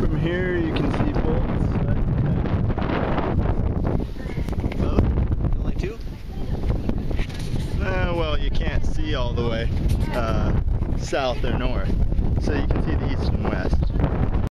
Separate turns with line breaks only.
From here you can see bolts.
Both? Only two?
Well, you can't see all the way south or north, so you can see the east and west.